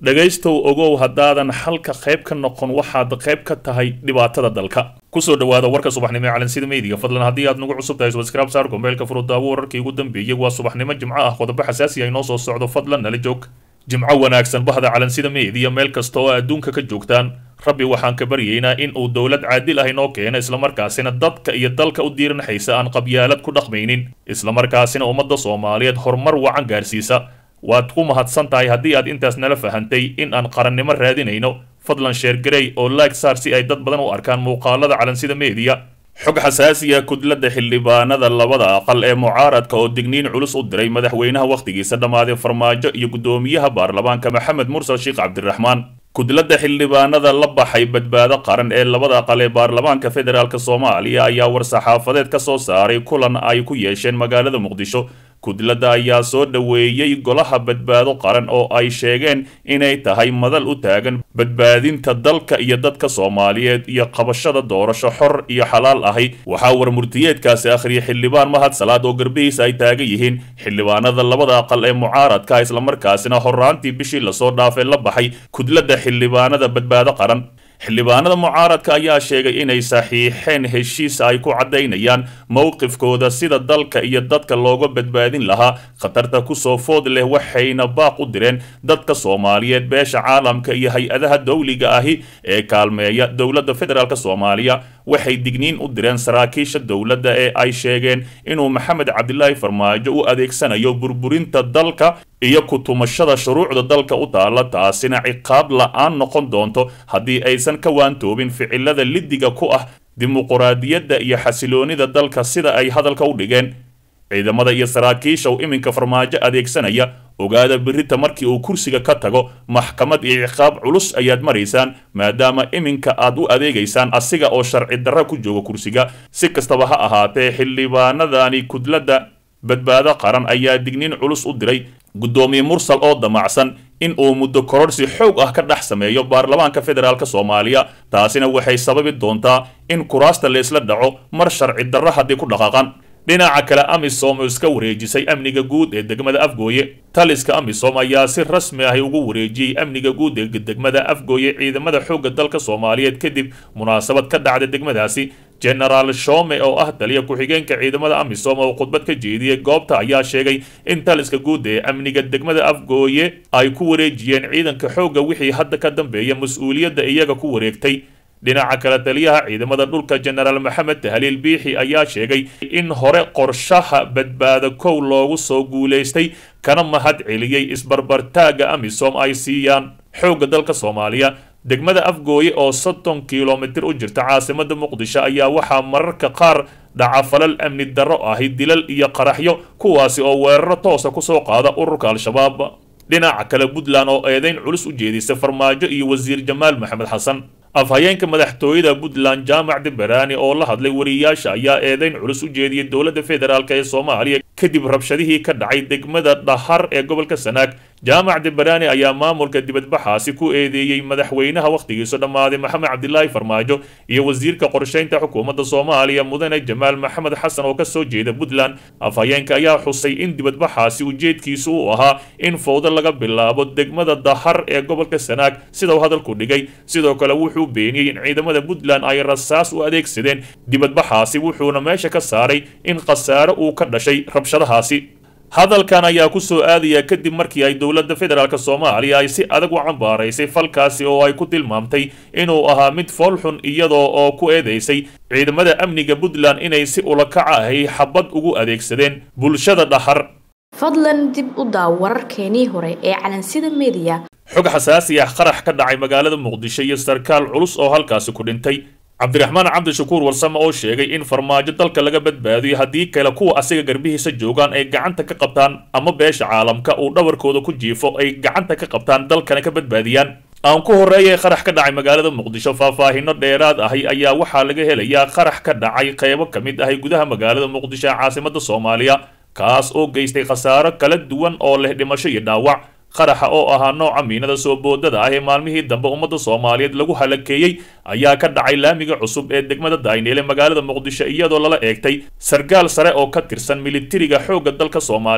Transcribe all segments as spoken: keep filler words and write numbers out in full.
dhagaystow ogow haddaadan halka qayb ka noqon waxaad qayb ka tahay dhibaatada dalka kusoo dhawaada warka subaxnimo ee calansida media fadlan haddii aad nagu cusub tahay subscribe saar gombeelka furudaawo wararkii ugu dambeeyay waa subaxnimo jimco ah qodobo xasaasi ah inoo soo socdo fadlan nala joog jimco wanaagsan bahda calansida media meel kasta oo adduunka ka joogtaan rabbi waxaan ka baryaynaa in uu dowlad caadil ah inoo keeno islamarkaasina dadka iyo dalka u diiranaysa aan qabyaalad ku dhaqmaynin islamarkaasina ummadda soomaaliyeed horumar wacan gaarsiisa waad ku mahadsan tahay haddii aad intaas nala fahantay in aan qarannimo raadinayno fadlan sheer garey oo like saar si ay dad badan u arkaan muuqaalada calansida media xog xasaasiya kudladda xildhibaanada labada aqal ee mucaaradka oo digniin culus u diray madaxweynaha wakhtigiisa dhammaaday farmaajo iyo guddoomiyaha baarlamaanka maxamed mursal sheekh cabdiraxmaan kudladda xildhibaanada la baxay badbaado qaran ee labada aqal ee baarlamaanka federaalk soomaaliya ayaa war-saxaafadeed ka soo saaray kulan ay ku yeesheen magaalada muqdisho kudladda ayaa soo dhoweeyey golaha badbaado qaran oo ay sheegeen inay tahay madal u taagan badbaadinta dalka iyo dadka soomaaliyeed iyo qabashada doorasho xor iyo xalaal ahi waxaa warmurtiyeedkaasi akhriyay xildhibaan mahad salaad oo garbihiisa ay taagan yihiin xildhibaanada labada aqal ee mucaaradka islamarkaasina horraantii bishii lasoo dhaafay la baxay kudladda xildhibaanada badbaado qaran xildhibaanada mucaaradka ayaa sheegay inay saxiixeen heshiis ay ku caddaynayaan mowqifkooda sida dalka iyo dadka looga badbaadin lahaa khatarta kusoo food leh waxayna baaq u direen dadka soomaaliyeed beesha caalamka iyo hay-adaha dowliga ahi ee kaalmeeya dowladda federaalk soomaaliya waxay digniin u direen saraakiisha dowladda ee ay sheegeen inuu maxamed cabdilaahi farmaajo u adeegsanayo burburinta dalka iyo ku-tumashada shuruucda dalka u taala taasina ciqaab la-aan noqon doonto haddii aysan ka waantoobin ficilada liddiga ku ah dimuquraadiyadda iyo xasiloonida dalka sida ay hadalka u dhigeen ciidamada iyo saraakiisha uu iminka farmaajo adeegsanaya ogaada birita markii uu kursiga ka tago maxkamad iyo ciqaab culus ayaad maraysaan maadaama iminka aad u adeegaysaan asiga oo sharci darra ku jooga kursiga si kastaba ha ahaatee xildhibaanadani kudladda badbaado qaran ayaa digniin culus u diray guddoomiye mursal oo damacsan in uu muddo kororsi xoog ah ka dhex sameeyo baarlamaanka federaalk soomaaliya taasina waxay sababi doontaa in kuraasta laysla dhaco mar sharci darra haddii ku dhaqaaqan dhinaca kale amisom oo iska wareejisay amniga guud ee degmada afgooye taliska amisom ayaa si rasmi ah ugu wareejiyey amniga guud ee degmada afgooye ciidamada xoogga dalka soomaaliyeed kadib munaasabad ka dhacda degmadaasi genaraal shome oo ah taliya ku-xigeenka ciidamada amisom oo khudbad ka jeediyey goobta ayaa sheegay in taliska guud ee amniga degmada afgooye ay ku wareejiyeen ciidanka xoogga wixii hadda ka dambeeya mas-uuliyadda iyaga ku wareegtay dhinaca kale taliyaha ciidamada dhulka genaraal maxamed tahliil biixi ayaa sheegay in hore qorshaha badbaado kow loogu soo guulaystay kana mahad celiyey isbarbartaagga amisom ay siiyaan xoogga dalka soomaaliya degmada afgooye oo soddon kilomitir u jirta caasimada muqdisho ayaa waxaa mararka qaar dhaca falal amni darro ahi dilal iyo qaraxyo kuwaasi oo weeraro toosa kusoo qaada ururka al-shabaab dhinaca kale puntland oo eedeyn culus u jeedisay farmaajo iyo wasiir jamaal maxamed xasan afhayeenka madaxtooyada puntland jaamac dibaraani oo la hadlay wariyaasha ayaa eedeyn culus u jeediyey dowladda federaalk ee soomaaliya kadib rabshadihii ka dhacay degmada dhahar ee gobolka sanaag jaamac dibaraani ayaa maamulka dibadbaxaasi ku eedeeyey madaxweynaha wakhtigiisu dhammaaday maxamed cabdilaahi farmaajo iyo wasiirka qorshaynta xukuumadda soomaaliya mudane jamaal maxamed xasan oo ka soo jeeda puntland afhayeenka ayaa xusay in dibadbaxaasi ujeedkiisu uu ahaa in fowdo laga bilaabo degmada dhahar ee gobolka sanaag sida uu hadalku dhigay sidoo kale wuxuu beeniyey in ciidamada puntland ay rasaas u adeegsadeen dibadbaxaasi wuxuuna meesha ka saaray in khasaare uu ka dhashay rabshadahaasi hadalkan ayaa ku soo aadaya kadib markii ay dowladda federaalk soomaaliya ay si adag u cambaaraysay falkaasi oo ay ku tilmaamtay inuu ahaa mid foolxun iyadoo oo ku eedaysay ciidamada amniga puntland inay si ulakaca ahi xabad ugu adeegsadeen bulshada dhahar fadlan dib u daaw wararkeenii hore ee calansida media xog xasaasi ah qarax ka dhacay magaalada muqdisho iyo sarkaal culus oo halkaasi ku dhintay cabdiraxmaan cabdishakuur warsame oo sheegay in farmaajo dalka laga badbaadiyo haddii kale kuwa asiga garbihiisa joogaan ay gacanta ka qabtaan ama beesha caalamka uu dhawarkooda ku jiifo ay gacanta ka qabtaan dalkana ka badbaadiyaan aan ku horreeyay qarax ka dhacay magaalada muqdisho faahfaahino dheeraad ahi ayaa waxaa laga helayaa qarax ka dhacay qaybo ka mid ahi gudaha magaalada muqdisho ee caasimada soomaaliya kaas oo geystay khasaaro kala duwan oo leh dhimasho iyo dhaawac qaraxa oo ahaa nooca miinada soo boodada ah ee maalmihii dambe ummadda soomaaliyeed lagu halakeeyey ayaa ka dhacay laamiga cusub ee degmada dayneel ee magaalada muqdisho iyadoo lala eegtay sargaal sare oo ka tirsan militariga xoogga dalka soomaaliya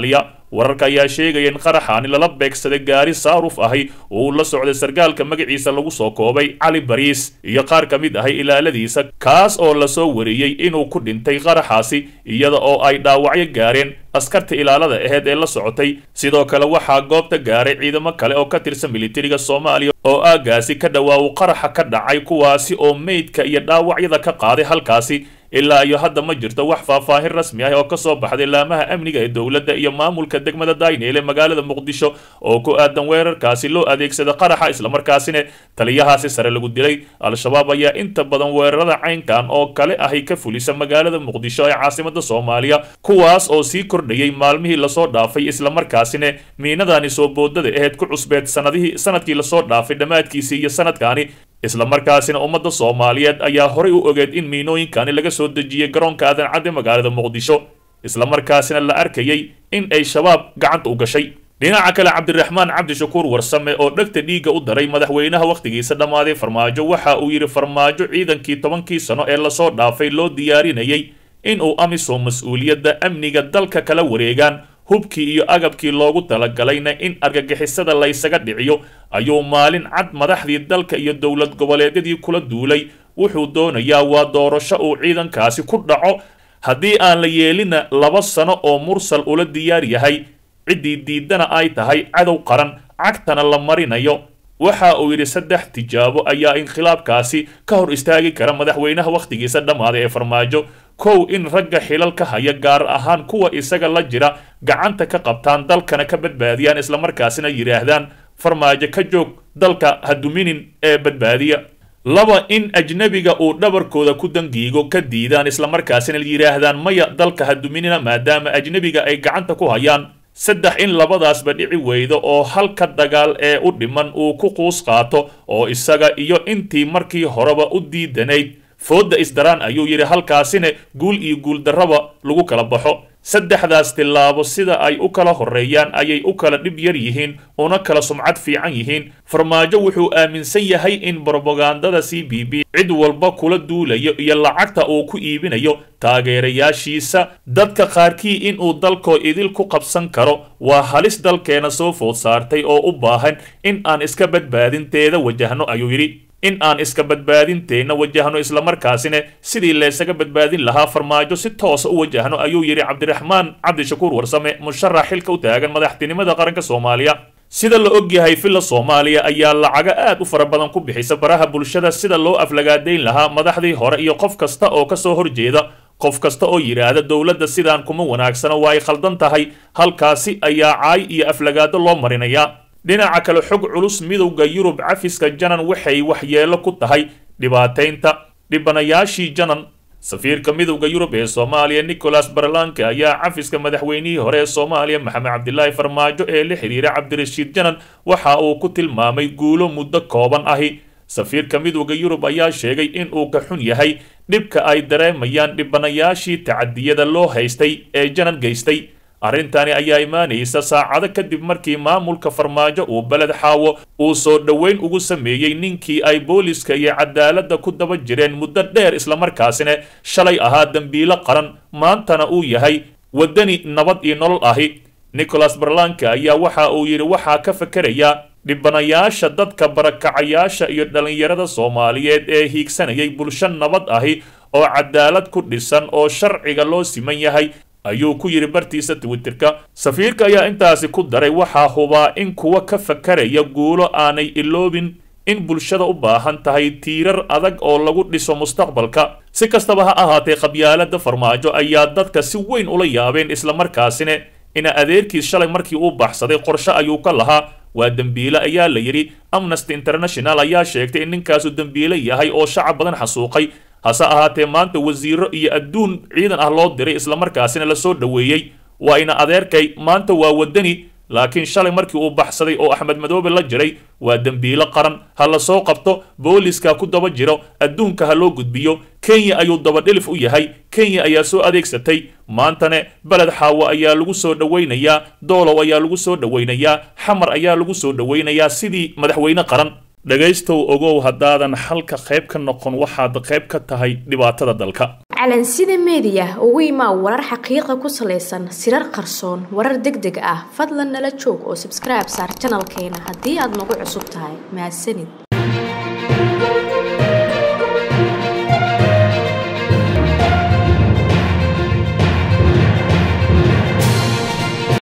wararka ayaa sheegaya in qaraxaani lala beegsaday gaari saaruf ahi oo uu la socday sargaalka magaciisa lagu soo koobay cali bariis iyo qaar ka mid ahi ilaaladiisa kaas oo lasoo wariyey inuu ku dhintay qaraxaasi iyada oo ay dhaawacyo gaareen askarta ilaalada aheyd ee la socotay sidoo kale waxaa goobta gaaray ciidamo kale oo ka tirsan militariga soomaaliya oo aagaasi ka dhawaa uu qaraxa ka dhacay kuwaasi oo meydka iyo dhaawacyada ka qaaday halkaasi ilaa iyo hadda ma jirto wax faahfaahin rasmi ah oo ka soo baxday laamaha amniga ee dowladda iyo maamulka degmada Daynile magaalada Muqdisho oo ku aadan weerarkaasi loo adeegsada qaraxa islamarkaasina taliyahaasi sare lagu dilay al-shabaab ayaa inta badan weerarada caynkan oo kale ahi ka fulisa magaalada Muqdisho ee caasimadda Soomaaliya kuwaas oo sii kordhayay maalmihii la soo dhaafay islamarkaasina miinadani soo boodada ahayd ku cusbeed sanadihii sanadkii la soo dhaafay dhamaadkiisii iyo sanadkaani isla markaasina ummadda Soomaaliyeed ayaa horay u ogeed in miinooyinkani laga soo dejiyay garoonka aadan cadde magaalada Muqdisho isla markaasina la arkayay in ay shabaab gacanta u gashay dhinaca kale Cabdiraxmaan Cabdishakuur Warsame oo dhagta dhiiga u daray madaxweynaha waqtigiisa dhamaaday Farmaajo waxa uu yiri Farmaajo ciidankii tobankii sano ee la soo dhaafay loo diyaarinayay in uu amisom mas'uuliyadda amniga dalka kala wareegaan hubkii iyo agabkii loogu talagalayna in argagixisada la isaga dhiciyo ayuu maalin cad madaxdii dalka iyo dowlad goboleedyadii kula duulay wuxuu doonayaa waa doorasho uu ciidankaasi ku dhaco haddii aan la yeelina laba sano oo mursal ula diyaar yahay ciddii diidana ay tahay cadow qaran cagtana la marinayo waxa uu yidhi saddex tijaabo ayaa inkhilaabkaasi ka hor istaagi kara madaxweynaha waqtigiisa dhammaaday ee Farmaajo kow in ragga xilal ka haya gaar ahaan kuwa isaga la jira gacanta ka qabtaan dalkana ka badbaadiyaan isla markaasina yiraahdaan Farmaajo ka joog dalka haduminin ee badbaadiya laba in ajnabiga uu dhabarkooda ku dangiigo ka diidaan isla markaasina yiraahdaan maya dalka haduminina maadaama ajnabiga ay gacanta ku hayaan saddex in labadaasba dhici weydo oo halka dagaal ee u dhiman uu ku quus qaato oo isaga iyo intii markii horeba u diidanayd fooda isdaraan ayuu yiri halkaasina guul iyo guul darraba lagu kala baxo saddexdaas tilaabo sida ay u kala horeeyaan ayay u kala dhib yar yihiin una kala sumcad fiican yihiin Farmaajo wuxuu aaminsan yahay in propagandada C B B cid walba kula duulayo iyo lacagta uu ku iibinayo taageerayaashiisa dadka qaarkii in uu dalko idil ku qabsan karo waa halis dalkeena soo food saartay oo u baahan in aan iska badbaadinteeda wajahno ayuu yiri in aan iska badbaadinteena wajahno isla markaasina sidii la isaga badbaadin lahaa Farmaajo si toos u wajahno ayuu yiri Cabdiraxmaan Cabdishakuur Warsame musharax xilka u taagan madaxtinimada qaranka Soomaaliya sida la ogyahay filla Soomaaliya ayaa lacaga aad u fara badan ku bixisa baraha bulshada sida loo aflagaadeyn lahaa madaxdii hore iyo qof kasta oo ka soo horjeeda qof kasta oo yiraahda dawladda sidaan kuma wanaagsana waa ay khaldan tahay halkaasi ayaa caay iyo aflagaado loo marinayaa dhinaca kale xog culus midowga Yurub cafiska janan waxay waxyeelo ku tahay dhibaateynta dhibanayaashii janan safiirka midowga Yurub ee Soomaaliya Nicholas Barlanke ayaa cafiska madaxweynihii hore ee Soomaaliya Maxamed Cabdilaahi Farmaajo ee la xiriira Cabdirashiid Janan waxa uu ku tilmaamay guulo muddo kooban ahi safiirka midowga Yurub ayaa sheegay in uu ka xun yahay dhibka ay dareemayaan dhibanayaashii tacadiyada loo haystay ee janan geystay arrintani ayaa imaanaysa saacado kadib markii maamulka Farmaajo uu balad xaawo uu soo dhaweyn ugu sameeyay ninkii ay booliska iyo cadaaladda ku daba jireen muddo dheer isla markaasina shalay ahaa dambiilo qaran maantana uu yahay wadani nabad iyo nolol ahi Nicholas Barlanke ayaa waxa uu yiri waxa ka fakaraya dhibanayaasha dadka barakacayaasha iyo dhalinyarada Soomaaliyeed ee hiigsanayay bulsho nabad ahi oo cadaalad ku dhisan oo sharciga loo siman yahay ayuu ku yiri bartiisa Twitterka safiirka ayaa intaasi ku daray waxa hubaa in kuwa ka fakaraya guulo aanay iloobin in bulshada u baahan tahay tiirar adag oo lagu dhiso mustaqbalka si kastaba ha ahaatee qabyaalada Farmaajo ayaa dadka si weyn ula yaabeen isla markaasina ina adeerkiis shalay markii uu baxsaday qorshe ayuu ka lahaa waa dambiile ayaa la yiri Amnesty International ayaa sheegtay in ninkaasu dambiile yahay oo shacab badan xasuuqay hase ahaatee maanta wasiiro iyo adduun ciidan ah loo diray isla markaasina la soo dhaweeyay waa ina adeerkay maanta waa wadani laakiin shalay markii uu baxsaday oo Axmed Madoobe la jiray waa dambiile qaran ha la soo qabto booliska ku daba jiro adduunka ha loo gudbiyo Kenya ayuu daba dhilif u yahay Kenya ayaa soo adeegsatay maantana balad xaawo ayaa lagu soo dhaweynayaa doolow ayaa lagu soo dhaweynayaa xamar ayaa lagu soo dhaweynayaa sidii madaxweyne qaran dhagaystow ogow haddaadan xalka qayb ka noqon waxaad qayb ka tahay dhibaatada dalka. calansida media ugu imaa warar xaqiiqa ku saleysan sirar qarsoon warar degdeg ah fadlan nala joog oo subscribe saar channelkeena haddii aad nagu cusub tahay mahadsanid.